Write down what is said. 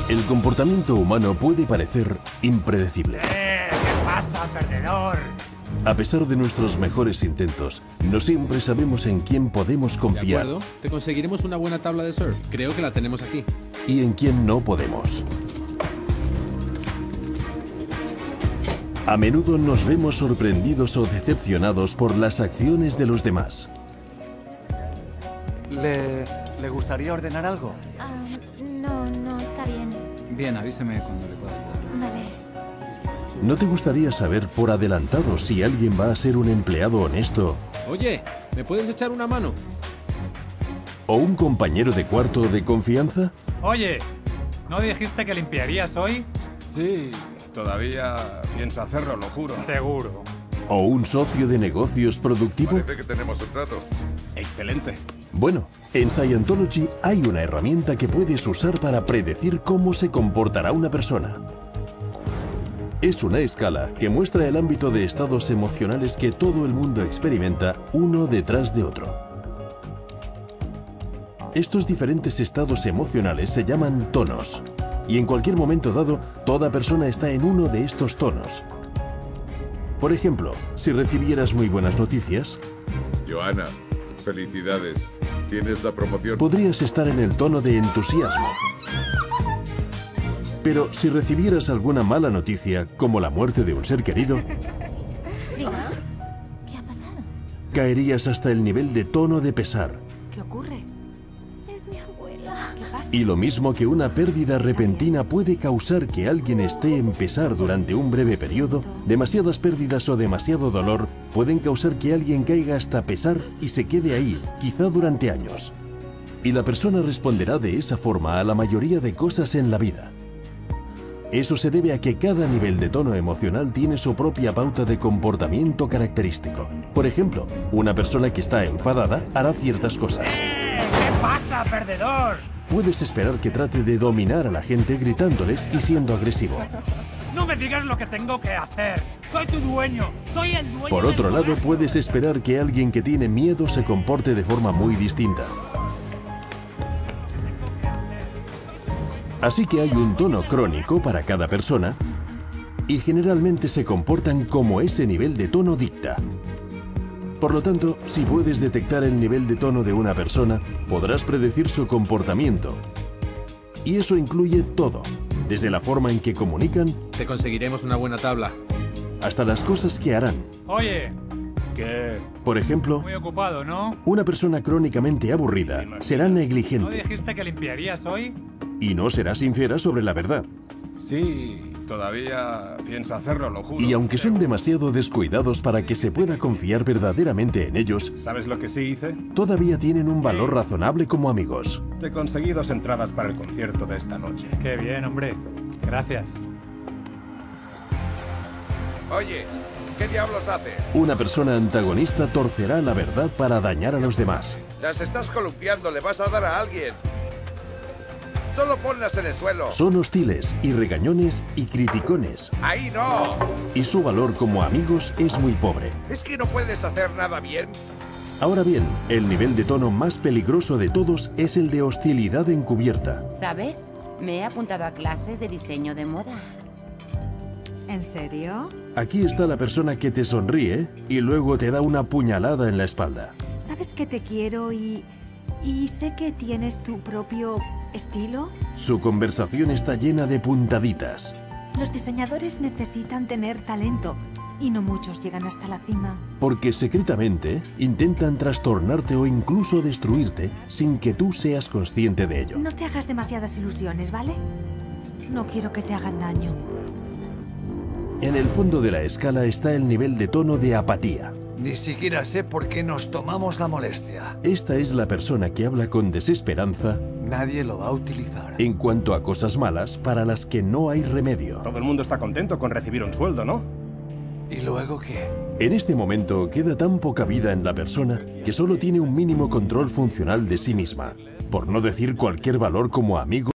El comportamiento humano puede parecer impredecible. ¿Qué pasa, perdedor? A pesar de nuestros mejores intentos, no siempre sabemos en quién podemos De confiar acuerdo, te conseguiremos una buena tabla de surf. Creo que la tenemos aquí. y en quién no podemos. A menudo nos vemos sorprendidos o decepcionados por las acciones de los demás. ¿Le gustaría ordenar algo? No, está bien. Bien, avíseme cuando le pueda ayudar. Vale. ¿No te gustaría saber por adelantado si alguien va a ser un empleado honesto Oye, ¿me puedes echar una mano? o un compañero de cuarto de confianza? Oye, ¿no dijiste que limpiarías hoy? Sí, todavía pienso hacerlo, lo juro. Seguro. ¿O un socio de negocios productivo? Parece que tenemos un trato. Excelente. Bueno, en Scientology hay una herramienta que puedes usar para predecir cómo se comportará una persona. Es una escala que muestra el ámbito de estados emocionales que todo el mundo experimenta uno detrás de otro. Estos diferentes estados emocionales se llaman tonos, y en cualquier momento dado, toda persona está en uno de estos tonos. Por ejemplo, si recibieras muy buenas noticias, Johanna, felicidades. Tienes la promoción. podrías estar en el tono de entusiasmo. Pero si recibieras alguna mala noticia, como la muerte de un ser querido, Diga, ¿qué ha pasado? caerías hasta el nivel de tono de pesar. ¿Qué ocurre? Es mi abuela. ¿Qué pasa? Y lo mismo que una pérdida repentina puede causar que alguien esté en pesar durante un breve periodo, demasiadas pérdidas o demasiado dolor pueden causar que alguien caiga hasta pesar y se quede ahí, quizá durante años. Y la persona responderá de esa forma a la mayoría de cosas en la vida. Eso se debe a que cada nivel de tono emocional tiene su propia pauta de comportamiento característico. Por ejemplo, una persona que está enfadada hará ciertas cosas. ¿Qué pasa, perdedor? Puedes esperar que trate de dominar a la gente gritándoles y siendo agresivo. No me digas lo que tengo que hacer. Soy tu dueño. Soy el dueño. Por otro del lado, poder. puedes esperar que alguien que tiene miedo se comporte de forma muy distinta. Así que hay un tono crónico para cada persona y generalmente se comportan como ese nivel de tono dicta. Por lo tanto, si puedes detectar el nivel de tono de una persona, podrás predecir su comportamiento. Y eso incluye todo, desde la forma en que comunican Te conseguiremos una buena tabla. hasta las cosas que harán. Oye, que Por ejemplo, muy ocupado, ¿no? una persona crónicamente aburrida será ¿No negligente dijiste que limpiarías hoy? y no será sincera sobre la verdad. Sí, todavía pienso hacerlo, lo juro. Y aunque son demasiado descuidados para que se pueda confiar verdaderamente en ellos, ¿Sabes lo que sí hice? todavía tienen un valor razonable como amigos. Te conseguí 2 entradas para el concierto de esta noche. Qué bien, hombre. Gracias. Oye, ¿qué diablos haces? Una persona antagonista torcerá la verdad para dañar a los demás. Las estás columpiando, le vas a dar a alguien. Solo ponlas en el suelo. Son hostiles y regañones y criticones. ¡Ahí no! Y su valor como amigos es muy pobre. ¿Es que no puedes hacer nada bien? Ahora bien, el nivel de tono más peligroso de todos es el de hostilidad encubierta. ¿Sabes? Me he apuntado a clases de diseño de moda. ¿En serio? Aquí está la persona que te sonríe y luego te da una puñalada en la espalda. ¿Sabes que te quiero y sé que tienes tu propio estilo? Su conversación está llena de puntaditas. Los diseñadores necesitan tener talento y no muchos llegan hasta la cima. Porque secretamente intentan trastornarte o incluso destruirte sin que tú seas consciente de ello. No te hagas demasiadas ilusiones, ¿vale? No quiero que te hagan daño. En el fondo de la escala está el nivel de tono de apatía. Ni siquiera sé por qué nos tomamos la molestia. Esta es la persona que habla con desesperanza Nadie lo va a utilizar. en cuanto a cosas malas para las que no hay remedio. Todo el mundo está contento con recibir un sueldo, ¿no? ¿Y luego qué? En este momento queda tan poca vida en la persona que solo tiene un mínimo control funcional de sí misma, por no decir cualquier valor como amigo.